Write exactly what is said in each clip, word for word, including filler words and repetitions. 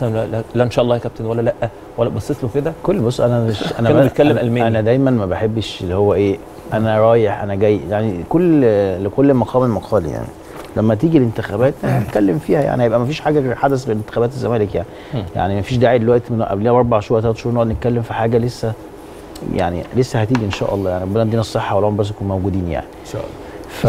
مثلا لا, لا ان شاء الله يا كابتن ولا لا، ولا بصيت له كده؟ كل بص انا مش انا كنا بنتكلم أنا, الماني. انا دايما ما بحبش اللي هو ايه انا رايح انا جاي، يعني كل لكل مقام مقال يعني. لما تيجي الانتخابات هنتكلم فيها، يعني هيبقى ما فيش حاجه غير حدث في انتخابات الزمالك يعني. م. يعني ما فيش داعي دلوقتي من قبلها باربع شهور ثلاث شهور نقعد نتكلم في حاجه لسه يعني لسه هتيجي ان شاء الله، يعني ربنا يدينا الصحه والعمر بس يكونوا موجودين يعني ان شاء الله. ف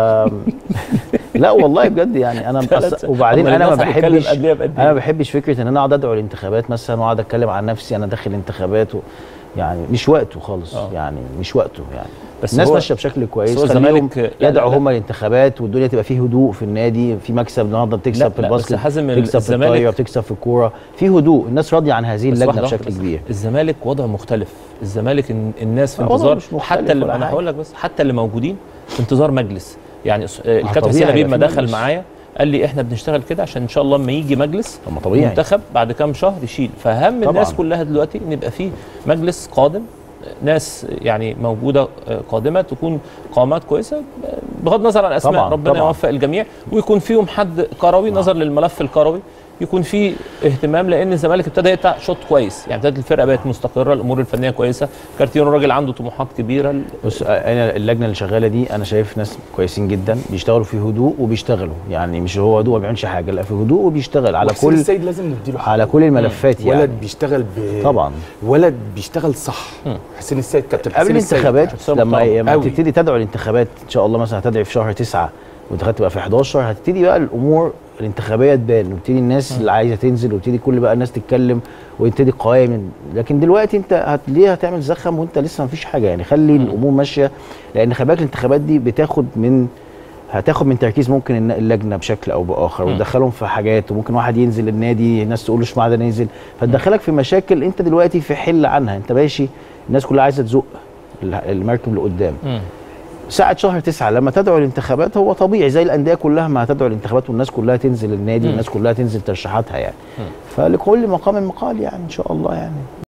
لا والله بجد يعني انا مقص... وبعدين انا ما بحبش انا ما بحبش فكره ان انا اقعد ادعو الانتخابات مثلا واقعد اتكلم عن نفسي انا داخل انتخابات و... يعني مش وقته خالص. أوه. يعني مش وقته يعني. بس الناس ماشيه بشكل كويس، خليهم يدعوا هم الانتخابات والدنيا تبقى فيه هدوء في النادي، في مكسب النهارده بتكسب في الباسكت، بتكسب في الطايره، بتكسب في الكوره، في هدوء، الناس راضيه عن هذه اللجنه بشكل كبير. الزمالك وضع مختلف، الزمالك الناس في انتظار، حتى اللي انا هقول لك بس حتى اللي موجودين في انتظار مجلس. يعني الكابتن حسين لبيب ما دخل معايا قال لي احنا بنشتغل كده عشان ان شاء الله لما يجي مجلس منتخب بعد كام شهر يشيل. فهم الناس كلها دلوقتي ان يبقى فيه مجلس قادم، ناس يعني موجوده قادمه تكون قامات كويسه بغض النظر عن الاسماء. ربنا طبعًا. يوفق الجميع ويكون فيهم حد كروي نظر للملف الكروي، يكون في اهتمام، لان الزمالك ابتدى يقطع شوط كويس، يعني ابتدت الفرقه بقت مستقره، الامور الفنيه كويسه، كارتيرون راجل عنده طموحات كبيره. بص انا اللجنه اللي شغاله دي انا شايف ناس كويسين جدا بيشتغلوا في هدوء وبيشتغلوا، يعني مش هو هدوء ما بيعملش حاجه، لا في هدوء وبيشتغل على كل السيد لازم نديله حاجة. على كل الملفات يعني. ولد بيشتغل ب... طبعا ولد بيشتغل صح. حسين السيد كابتن حسين السيد قبل الانتخابات لما, لما تبتدي تدعو الانتخابات ان شاء الله مثلا هتدعي في شهر تسعة والانتخابات تبقى في حداشر، هتبتدي بقى الامور الانتخابيه تبان وتبتدي الناس اللي عايزه تنزل وتبتدي كل بقى الناس تتكلم ويبتدي قوائم. لكن دلوقتي انت هت... ليه هتعمل زخم وانت لسه ما فيش حاجه يعني؟ خلي الامور ماشيه، لان خلي بالك الانتخابات دي بتاخد من هتاخد من تركيز ممكن اللجنه بشكل او باخر وتدخلهم في حاجات، وممكن واحد ينزل النادي الناس تقول له اشمعنى ده نزل، فتدخلك في مشاكل انت دلوقتي في حل عنها. انت ماشي الناس كلها عايزه تزق المركب لقدام. ساعة شهر تسعة لما تدعو الانتخابات هو طبيعي زي الأندية كلها ما هتدعو الانتخابات والناس كلها تنزل النادي والناس كلها تنزل ترشيحاتها يعني. فلكل مقام مقال يعني إن شاء الله يعني.